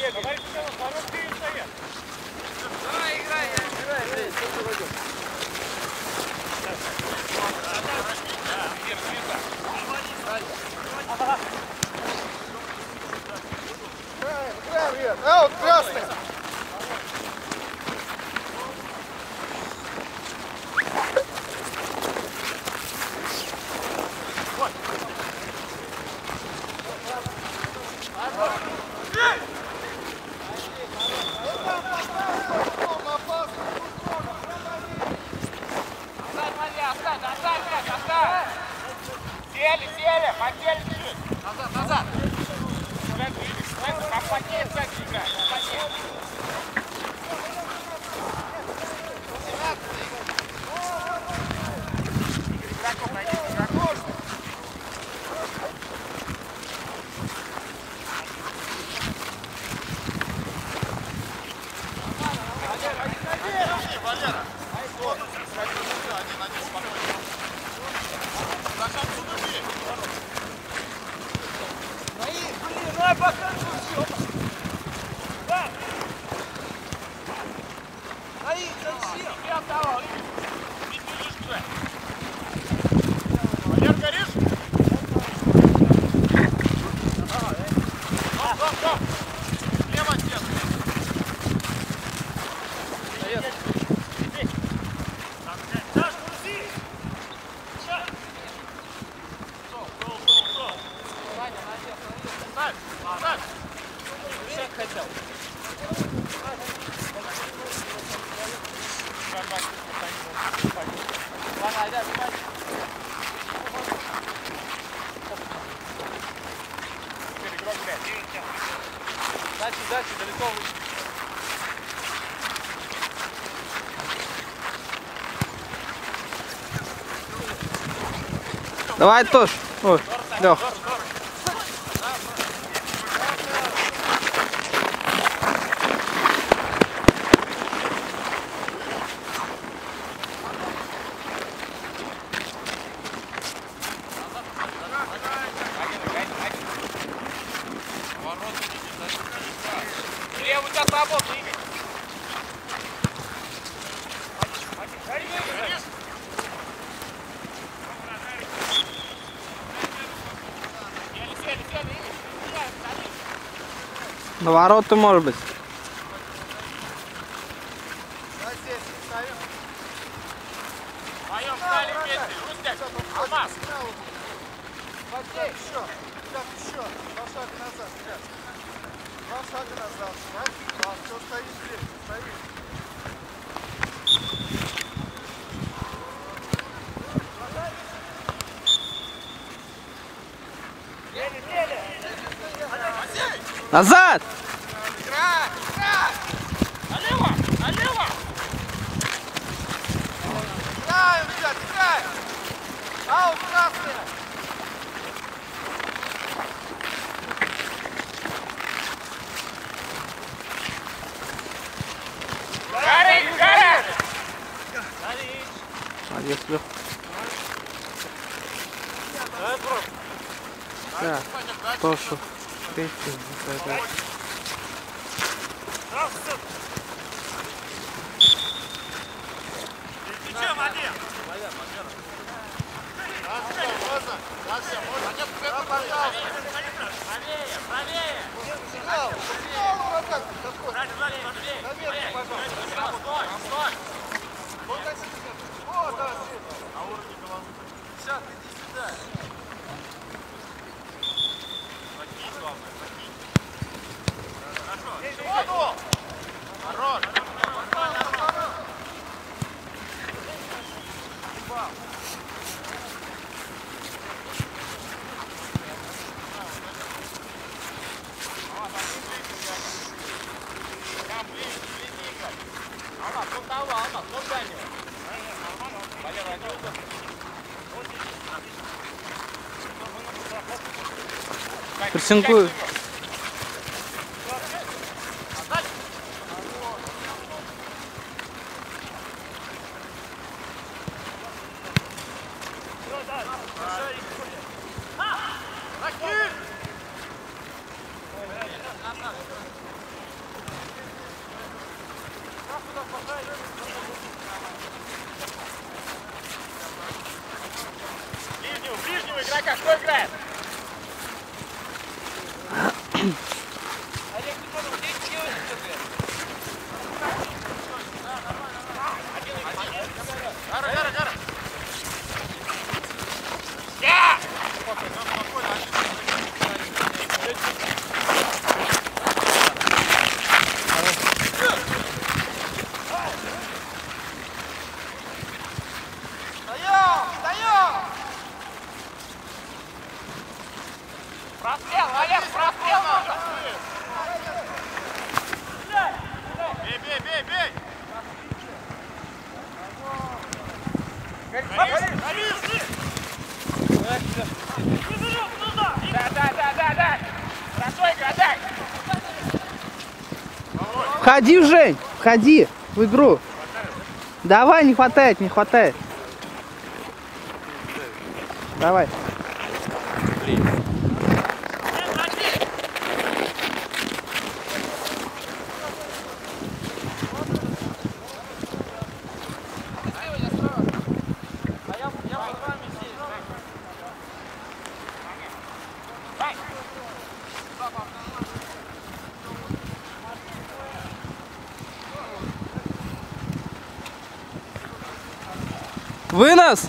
Давай, короткие стоят. Давай, играй, Андрей, что ты войдешь? Аут, красный! Сели, потели чуть. Назад. Как пакет, как играть. Игроков найди, игроков. Валера, один спокойно. Даже отсюда бей. Давай, покажу все. Да. Наик, зачем? Я отдавал, не бежишь туда. Валер, горишь? Стоп. Лево, отец. Саш, грузи. Сейчас. Ставь. Шаг хотел. Ладно, опять, Теперь игрок, блядь. Дальше, далеко выше. Давай, Тош. Ой, Лёх. Левый у тебя свободный, Игорь. Сели, Игорь. На ворота, может быть. Вдвоем стали вместе. Рустяк, Алмаз. Еще. Два шага назад, ребят. Два шага назад. Раз, все, стоит здесь. Стоит. Назад! Играй! Налево! Играем, ребят, играем! Аут, красный! Гори! Молодец, Лёх. Да, Тошу. Ничем, один! Правее! Стой! На уровне головы. Сейчас, иди сюда. Закинь, главное, закинь. Хорошо. Хорош. Прессингую. Входи, Жень, входи в игру. Давай, не хватает, не хватает. Давай. Вынос!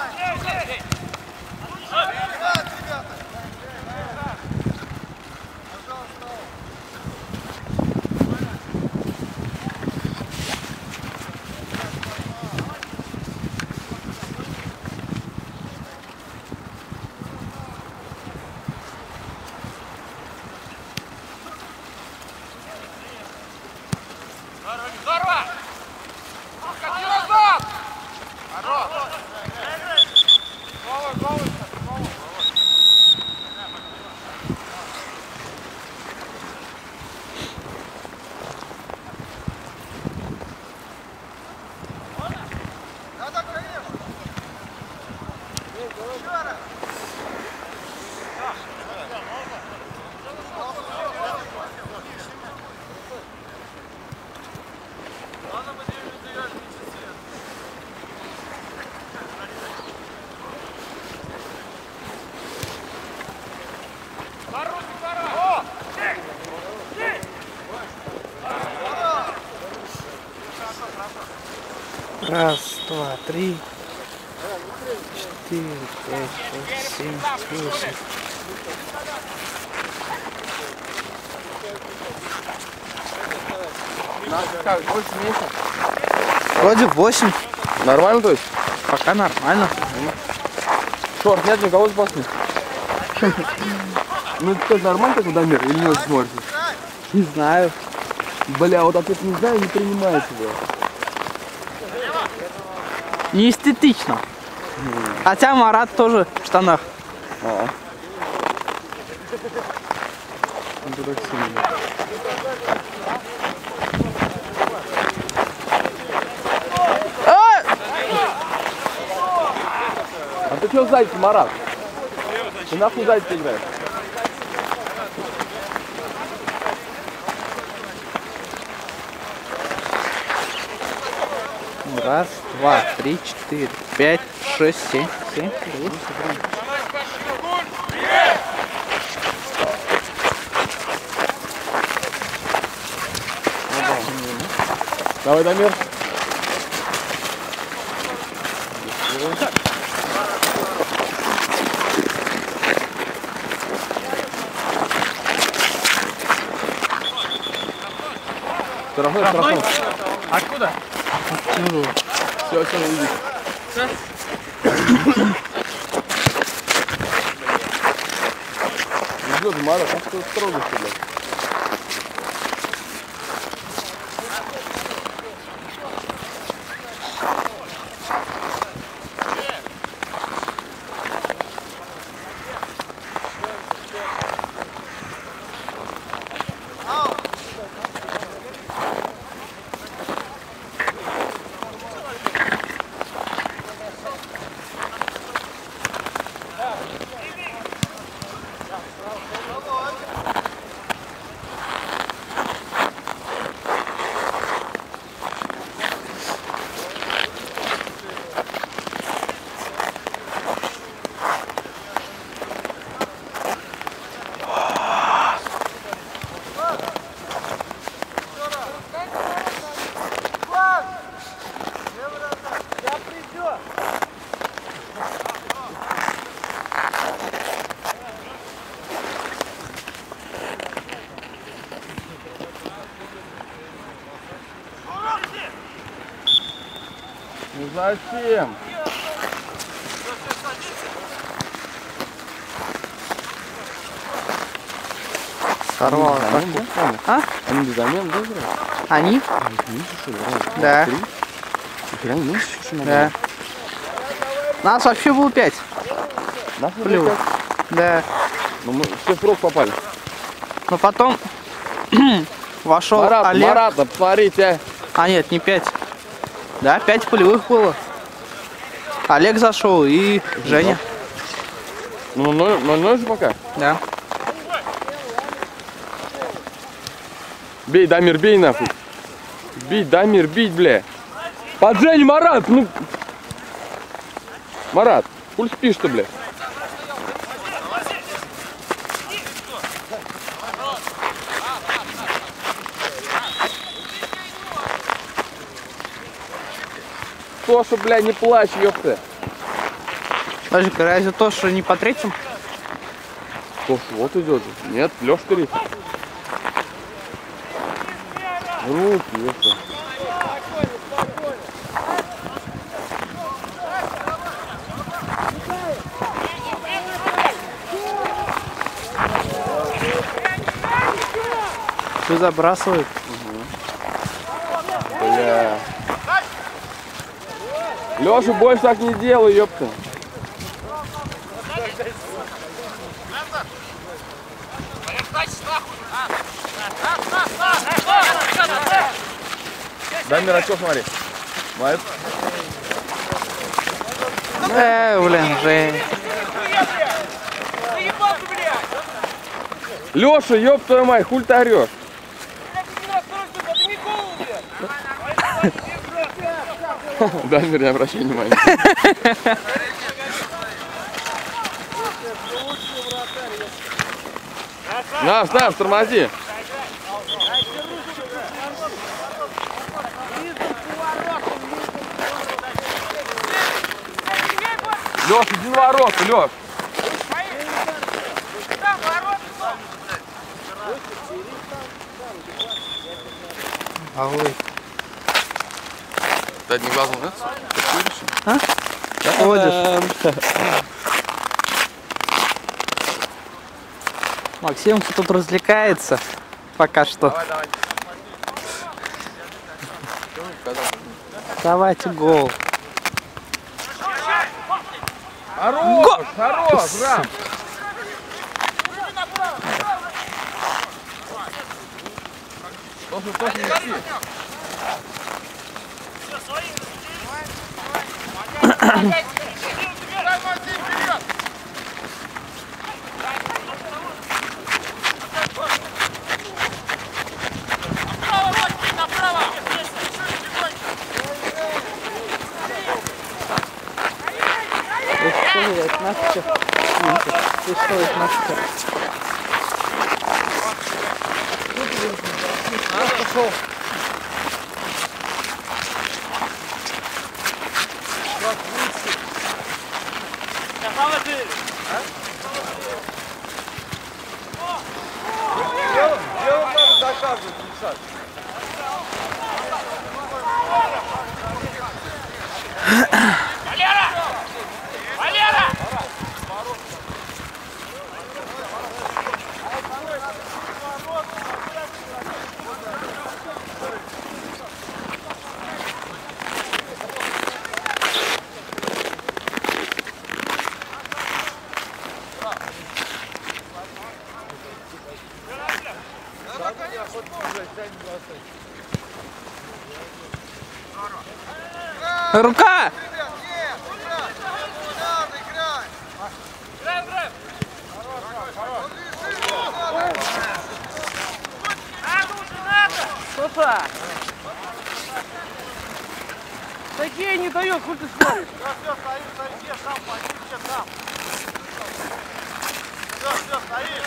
Здорово! Ходи назад! Хорош! Голову! Да, конечно. Еще раз. Ладно, мы играешь в часы. Раз, два, три, 4, 5, 6, 7, 8. Как, 8 месяцев? Вроде 8. Нормально, то есть? Пока нормально. Шорт, нет никого с басни? Ну это нормально так Дамир или не очень смотрите? Не знаю. Бля, вот ответ не знаю, не принимаю тебя. Не эстетично. Хотя Марат тоже в штанах. А ты что сзади, Марат? Ты нахуй сзади играешь? Раз, два, три, 4, 5, 6, 7, 7, 8. Давай, Дамир. Штрафной. Откуда? Все, увидишь. Идет, Марат, а что строго, что ли? Ну зачем? Сорвало. А? Они без замен, да, играют? Они? Да. Нихера не меньше, что Да. Нас вообще было 5. Нас Плюс. Да. Ну, мы все в круг попали. Но потом вошел Марат, Олег. Марат, посмотрите. А нет, не 5. Да, 5 полевых было. Олег зашел и Женя. Ну, 0-0 же пока. Да. Бей, Дамир, бей нахуй. Бить, Дамир, бить, бля. Под Женю, Марат, ну. Марат, хуй спишь-то, бля. Тоша, бля, не плачь, ёпта. Подожди-ка, разве то, что не по третьему? Тоша, вот идет же. Нет, Лёш третий. Руки, ёпта. Все забрасывает. Бля. Лёша, больше так не делай, ёпта. Дай мне очко, смотри. Молодец. Блин, Жень. Лёша, ёб твою мать, хуль ты орёшь? Дамир, не обращай внимания. Наш, тормози. Лёш, иди на ворота, Лёш. А вы? Ты одним глазом, нет? А? Ходишь? Максим тут развлекается пока что. Давай. Давайте гол. Хорош, Рам. Тоже не идти. Ты что, это мастер? Пошел. Делом надо доказывать, Миша. Рука! Слушай, такие не дают, хуй ты смотришь. Все, стоишь, сам, позиция там. Все, стоишь.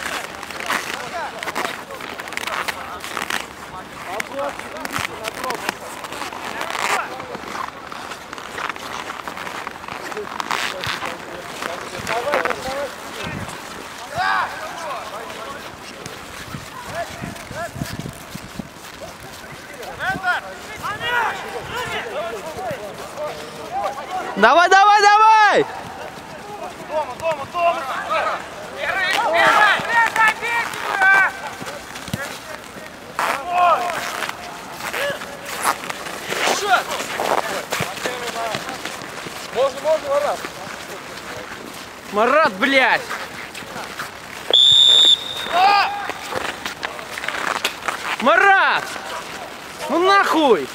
Давай! Дома. Можно, Марат. Марат, блядь! назад! Ну нахуй!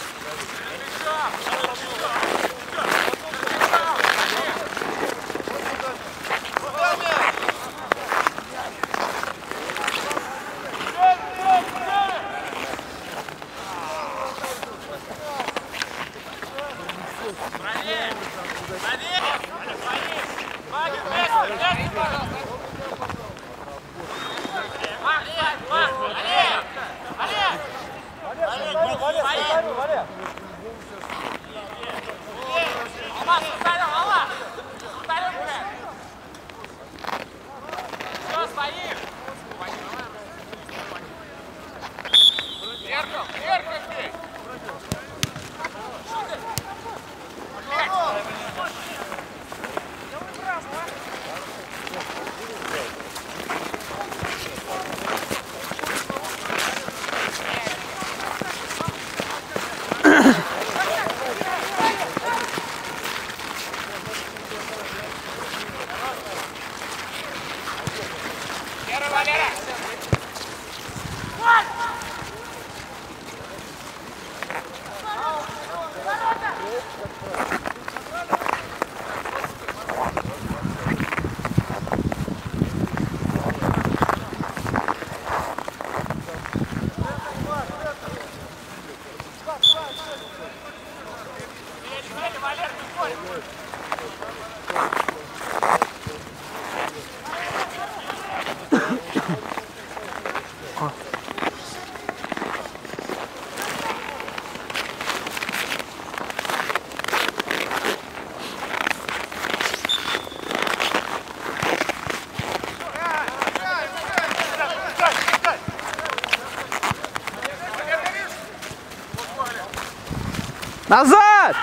Назад!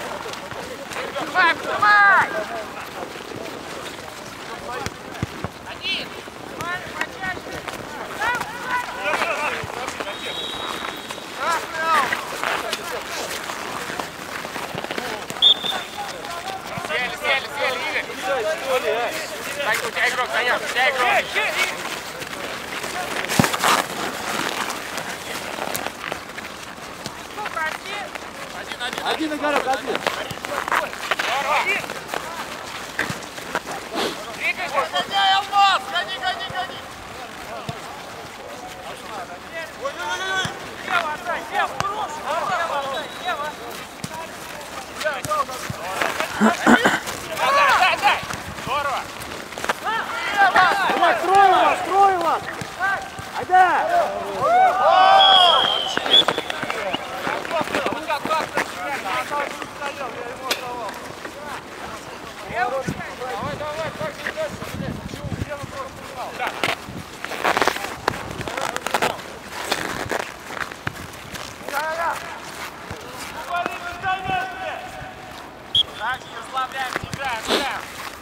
У тебя игрок, Санек, у тебя игрок. Один игрок, один. Гоняй, Алмаз! Гони, гони, гони! Ой-ой-ой! Лево отдай, лево! Лево отдай, лево! Дай, дай! Здорово! Давай, строю вас! Айда! Так, не расслабляем, не играем, играем.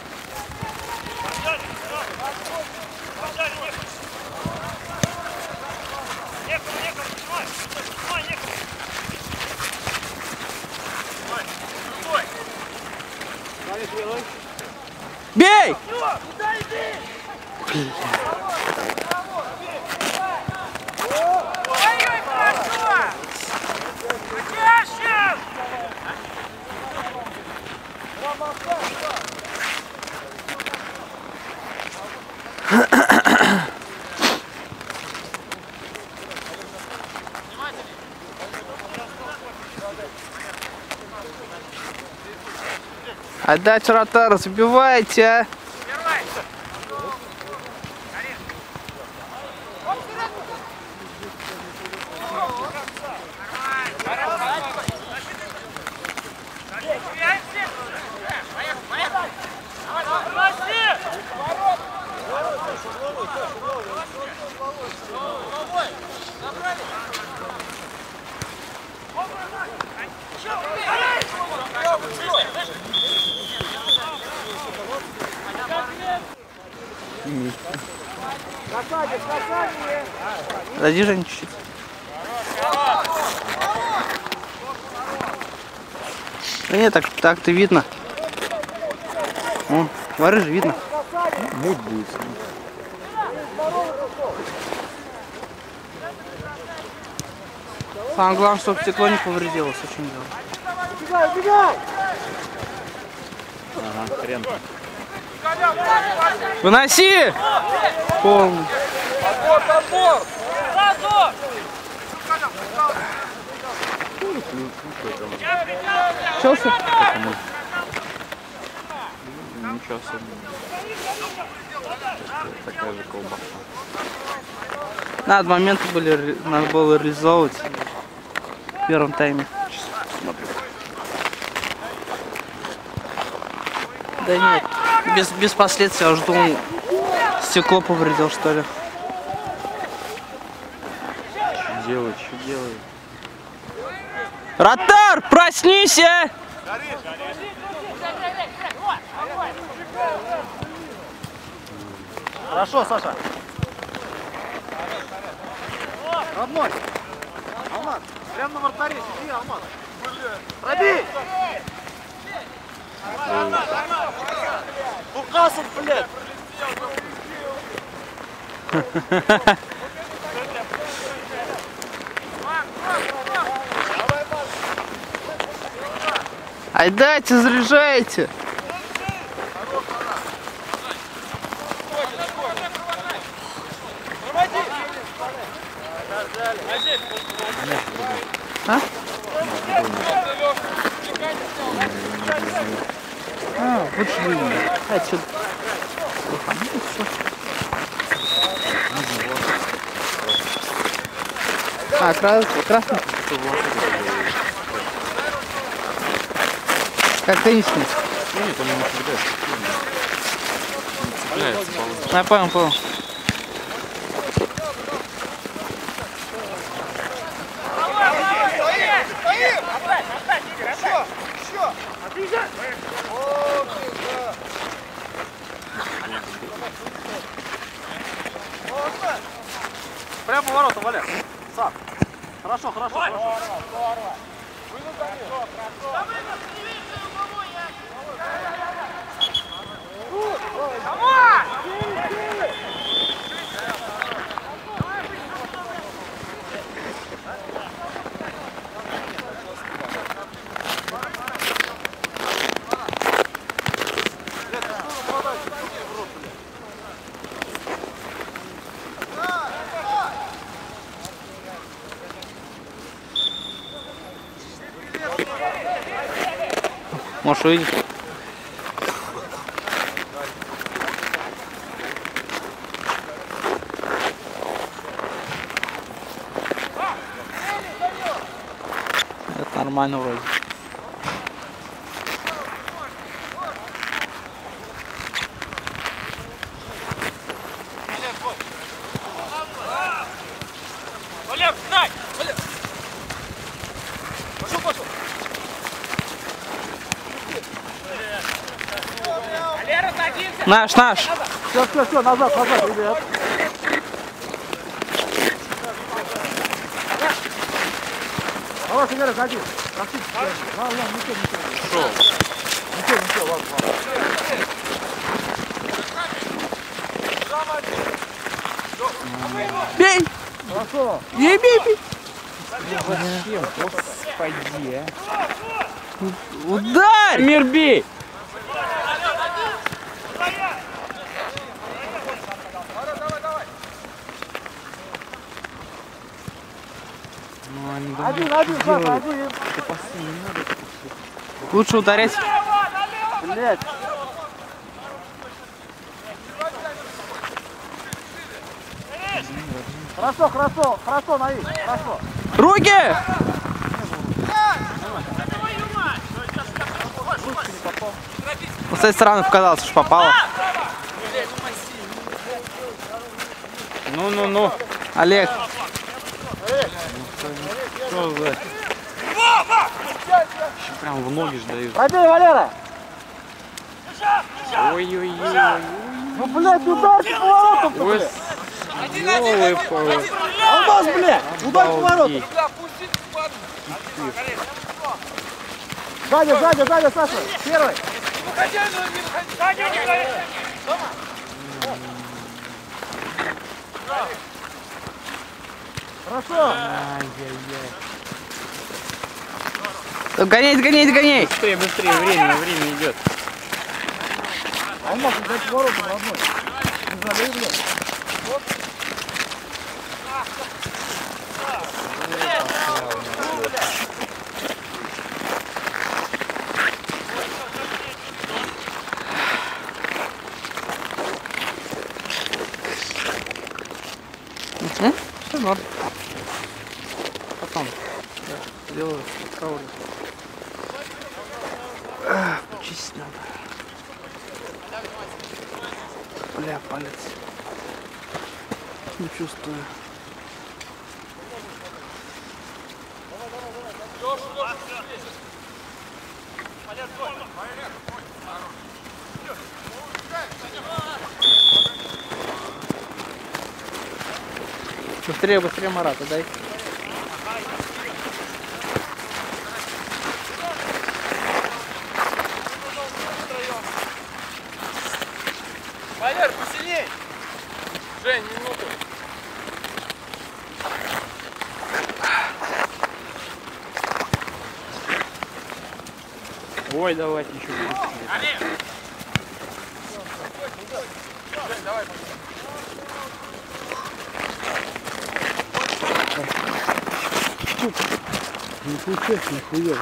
Бей! Ой-ой, хорошо! Почаще! Отдать вратарь, забивайте! Подожди, Жень, чуть-чуть. Да нет, так-то видно. Вон, воры же видно. Муть будет. Самое главное, чтобы стекло не повредилось. Очень дело. Убегай, убегай! Ага, хрен там. Выноси! Полный. Челси? Ничего особенного. Такая же колбаса. Надо моменты были, надо было реализовывать в первом тайме. Да нет, без последствий, я уже думал, стекло повредил, что ли. Что делает, что делает? Ротар, проснись! Хорошо, Саша. Родной. Алмаз, прям на вратаре сиди, Алмаз. Пробей! Букасов, блядь! Ай, дайте, заряжайте! А? Вот же вы. Отсюда. А, красный. Как теннисный. Нет, он не цепляется. Цепляется, Я понял, понял. Прямо поворотом, Валя. Сам. Хорошо, хорошо, хорошо. Можешь увидеть? Это нормально вроде. Валер, дай! Валер! Пошел, пошел. Валера, садимся! Наш! Все, назад, ребят. Давай, Валера, садись. Ладно, ничего. Ничего, ладно. Бей! Хорошо. Бей! Господи, а. Ударь! Мир, бей! Один, Саша, один. Лучше ударять. Блять. Хорошо, Наиль, хорошо. Руки! Вот с этой стороны показалось, что попало. Ну. Олег. Что за... Еще прям в ноги ж даешь. Пробей, Валера. Ой-ой-ой. Ну, блядь, ударь по воротам-то, Ой, блядь. ёлы-палы. Алмаз, блядь, ударь по воротам. Сзади, Саша, первый. Хорошо. Ай-яй-яй. Гоняй, гоняй, гоняй. Быстрее, быстрее, время идет. А он может дать ворота, родной. Не залей, блядь. Все норм. Потом сделаю кауру. Почистить надо. Бля, палец. Не чувствую. Быстрее, быстрее, Марат, дай. Валер, посильней! Жень, минуту. Ой, давайте еще быстрее. Жень, давай. Не получается, нихуя.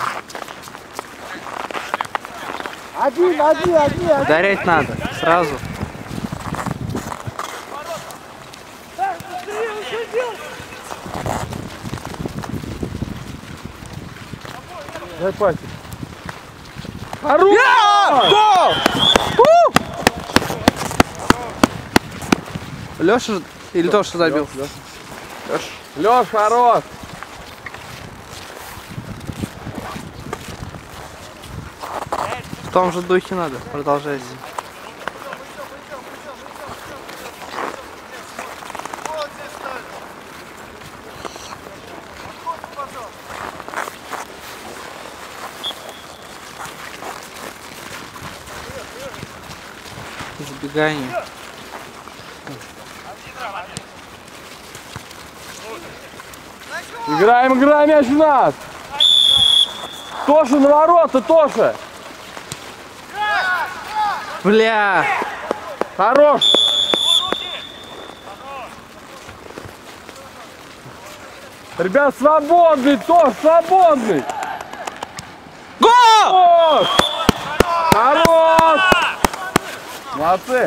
Один. Ударять надо, сразу. Дай пальчик. Гол! Леша или Тоша забил? Лёш, хорош! В том же духе надо, продолжайте. Вот здесь ставим. Отходку, пожалуйста. Забегание. Играем, мяч в нас! Тоша на ворота, Тоша! Бля! Хорош! Ребят, свободный, Тош, свободный! Гол! Тош! Хорош! Молодцы!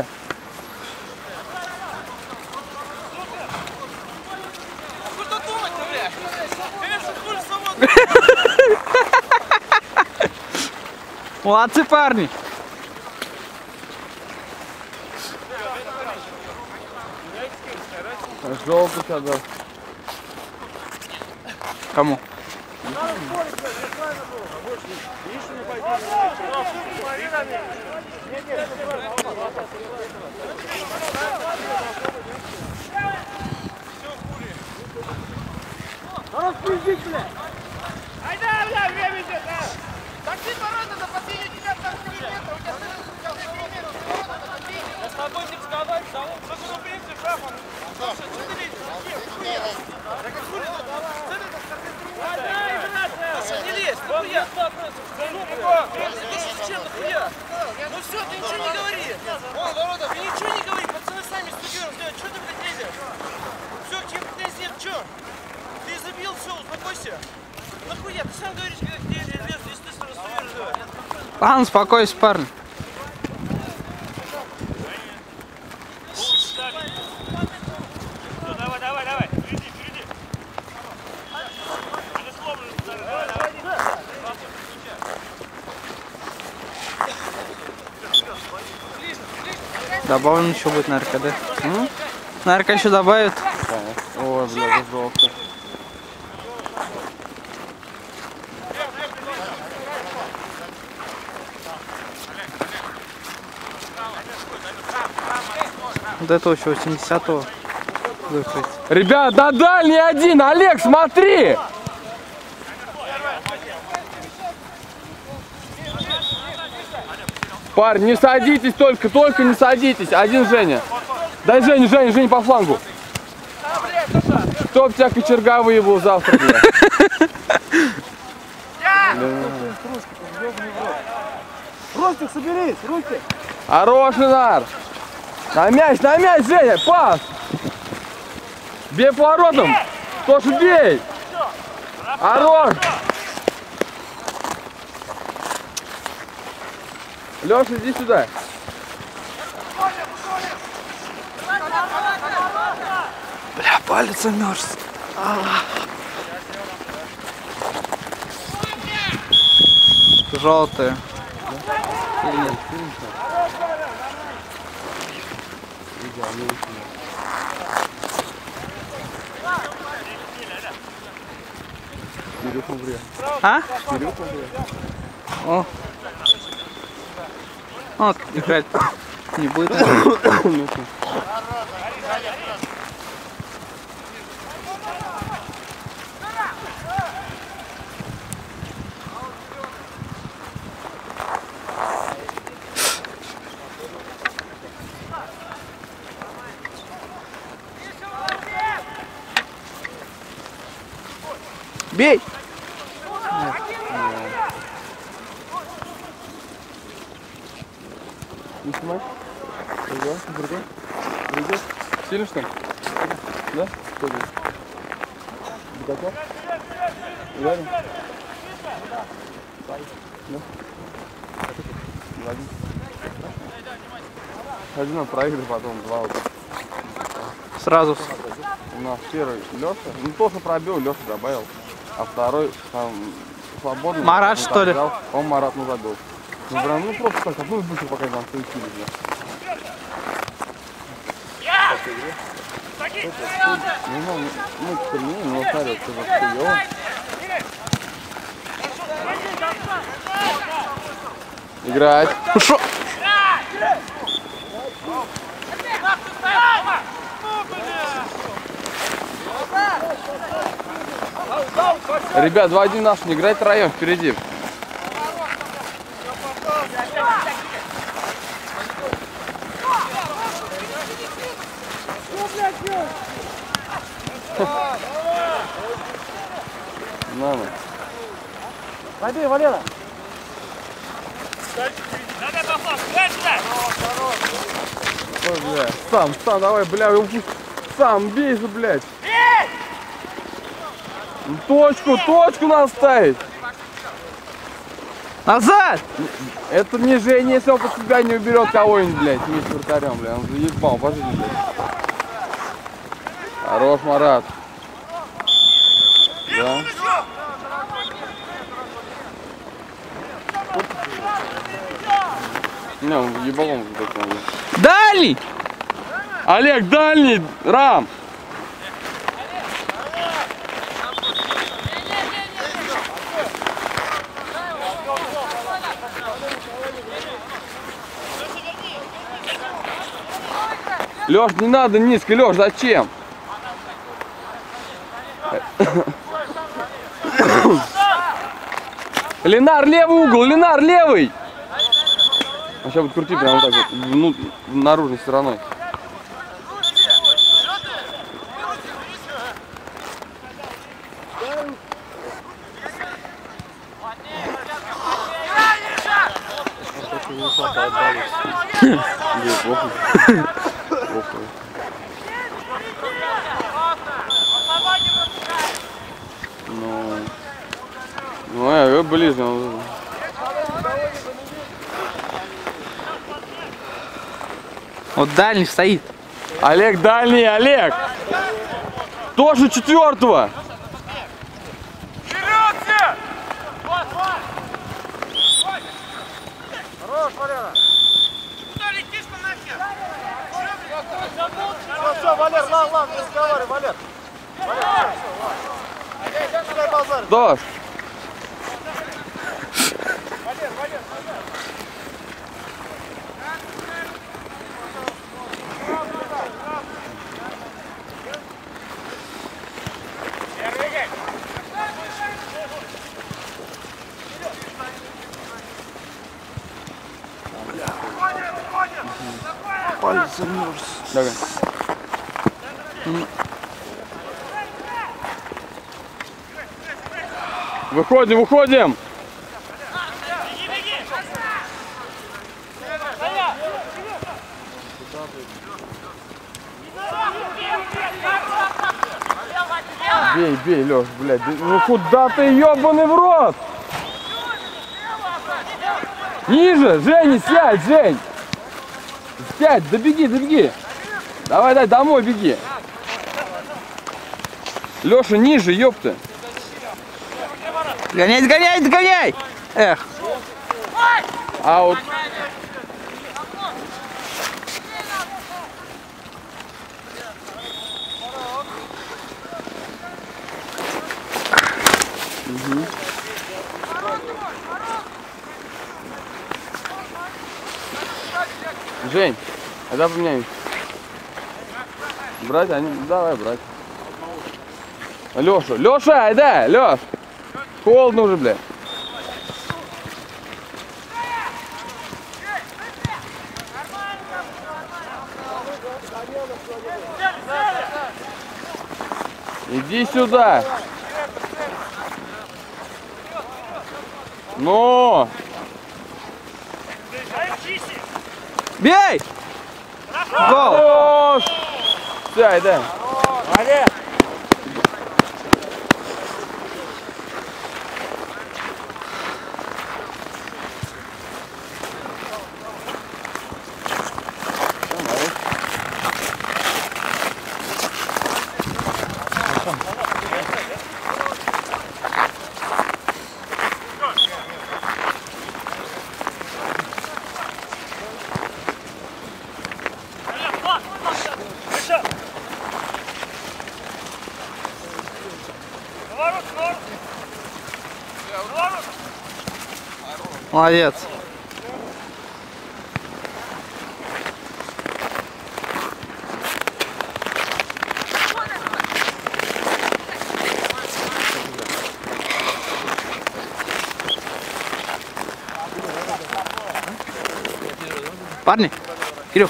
Что думать-то, бля? Конечно, хуй свободный. Молодцы, парни! Желтый тогда. Кому? Айда, бля, время идет, а! Так ты ворота на последнюю тебя там 3 метра, у тебя целых 3 метра, ворота на последнюю. Я с тобой не сказать, что ты на принципе шапом. Слушай, что ты видишь? Нет, да как хули тут? Слушай, не лезь, нахуя? Ты зачем, нахуя? Ну все, ты ничего не говори. Ты ничего не говори, пацаны сами студируем, что ты, блядь, лезешь? Все, к тебе претензий нет, что? Ты забил, все, успокойся. Нахуя, ты сам говоришь, когда где лез, естественно, студируешь. Ладно, успокойся, парни. Давай, впереди. Добавлен еще будет на РКД. На РК еще добавят. Ой, бля, желтый. Вот это еще 80-го. Ребят, на дальний один! Олег, смотри! Парни, не садитесь только не садитесь. Один Женя. Дай Женя по флангу. Чтоб тебя кочерга выебал завтра, бля. Рустик, соберись, Рустик. Хорош, Ленар. На мяч, Женя, пас. Бей по воротам. Тошу, бей. Хорош. Леша, иди сюда. Бля, палец замерз. Желтые. А? О. Вот, играть не будет. Бей! Не снимай. Другой. Сильно что ли? Да? Что здесь? Готов? Ударим? Да? Ладно. Один он проигрывает, потом два вот. Сразу. У нас первый Леша. Ну тоже пробил, Леша добавил. А второй там свободный. Марат, что ли? Он Марат забил. Ну прям, ну просто так, одну быстро пока там включили. Ну, теперь не, но старый, что за играть. Ну шо? Ребят, 2-1 наш, не играть втроем впереди. Мама. Пойди, Валера. Ой, бля. Сам, давай, бля, сам бей же, блядь. Точку надо ставить. Назад! Это не Женя, если он под себя не уберет кого-нибудь, блядь, вместе с вратарем, блядь. Он заебал, пошли, блядь. Хорош, Марат. Да. Не, он ебалом такой. Дальний! Олег, дальний! Рам! Лёш, не надо низко, Лёш, зачем? Ленар, левый угол, Ленар, левый! А сейчас вот крути прямо вот так вот, наружной стороной. Ну, ближе. Вот дальний стоит. Олег, дальний, Олег! Тоже четвертого! Хорош, Валера. Все, Валер, ладно, не разговаривай, Валер. Валер, все, ладно. Базар. Дождь! Палец замерз. Давай. Выходим! Бей, бей, Леш, блядь. Ну куда ты, ёбаный в рот? Ниже, Женя, сядь, Жень. Сядь, добеги, добеги. Давай, дай, домой беги. Леша, ниже, ёпта. Гоняй, догоняй, догоняй! Эх. Аут. Жень, а давай поменяемся. Брать, они, давай брать. Леша, Леша, айда, Леш. Холодно уже, блядь. Иди сюда. Ну. Бей! Гол! Хорош! Все, айда. Молодец! Молодец. Парни, Кирюх.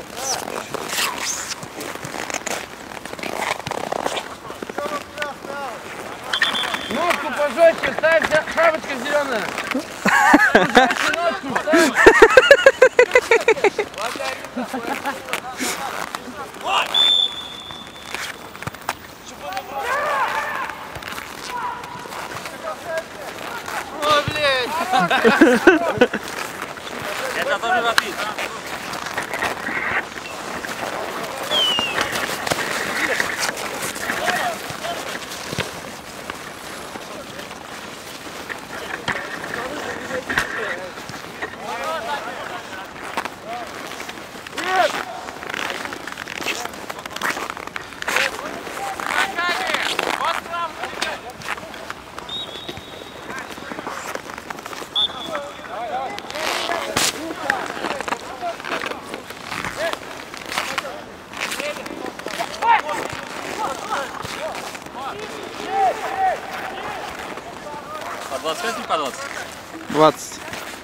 Ножку пожестче ставь, шапочка зеленая. Пожестче ножку ставь. О, блядь. Это тоже rapid. По 25 или по 20? 20.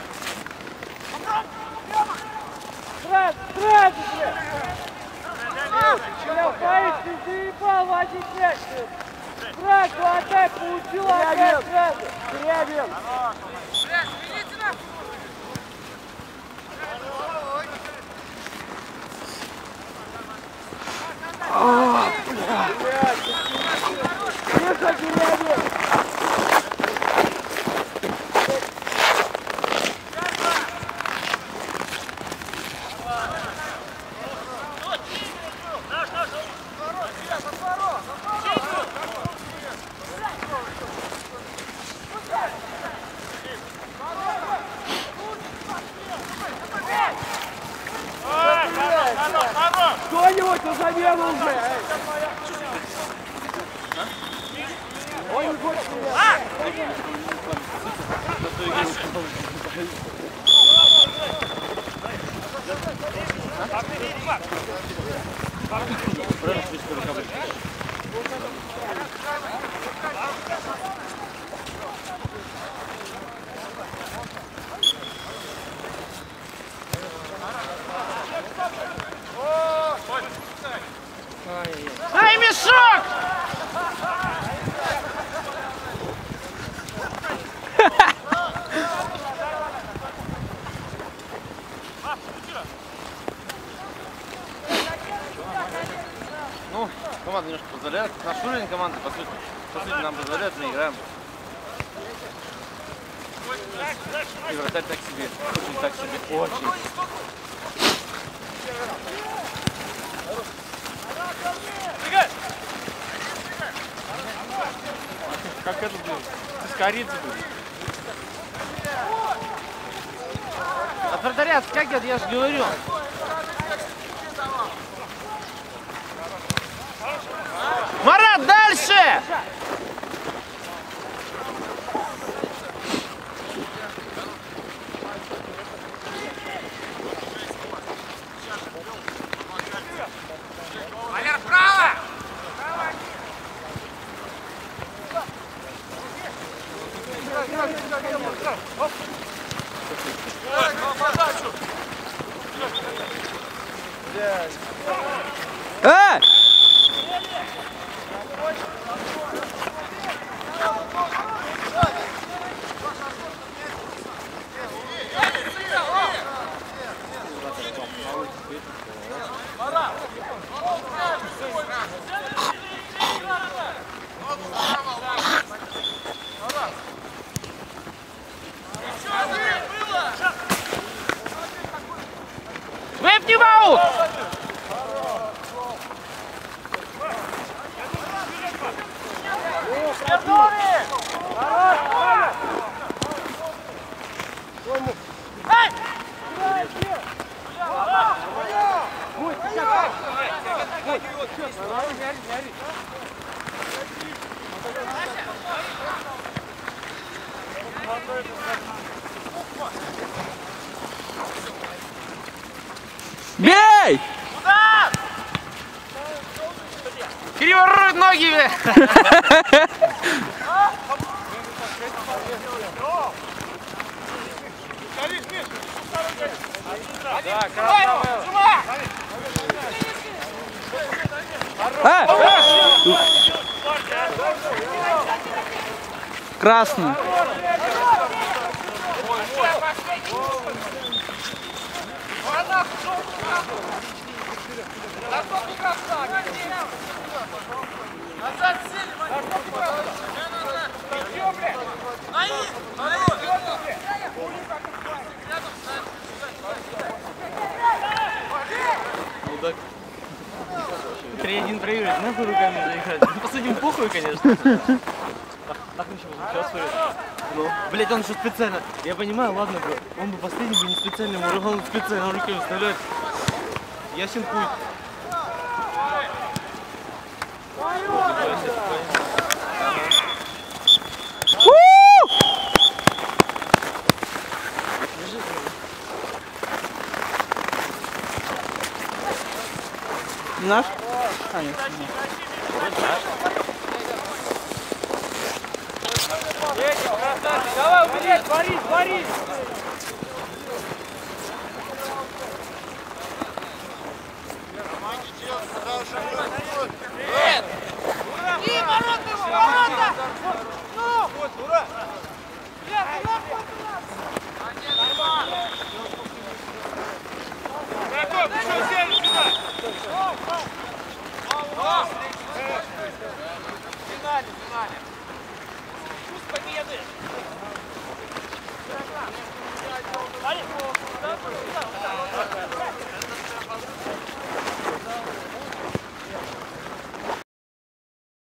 Кто-нибудь на замену уже! Он не хочет меня! Ай, мешок! позволяет, наш уровень команды, по сути, нам позволяет, мы играем. И вратарь так себе, очень так себе, очень. Как это будет? Скориться будет. От вратаря отскакивает, я же говорю. Марат, дальше! Валер, право! Выпни бау! Бей! Криво руют ноги! Красный. Три-1 проигрывает, нахуй руками заиграть. Ну, последнему похуй, конечно. Нахуй еще сейчас смотрит. Ну, блять, он что специально. Я понимаю, ладно бы, он бы последний бы не специально, ему ругал специально, он руками вставляет. Ясен хуй. Наш? Конечно. Давай, блядь, творись, творись! И ворота, ворота! Ну! Вот, ура! Готов, еще сели сюда! В финале! Пусть победы! Allez,